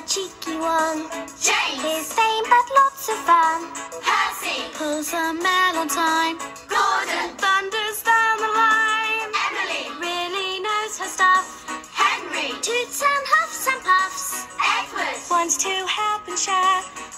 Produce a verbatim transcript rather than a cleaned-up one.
cheeky one. James. His same but lots of fun. Percy. Pulls a mail on time. Gordon. Thunders down the line. Emily. Really knows her stuff. Henry. Toots and huffs and puffs. Edward. Wants to help and share.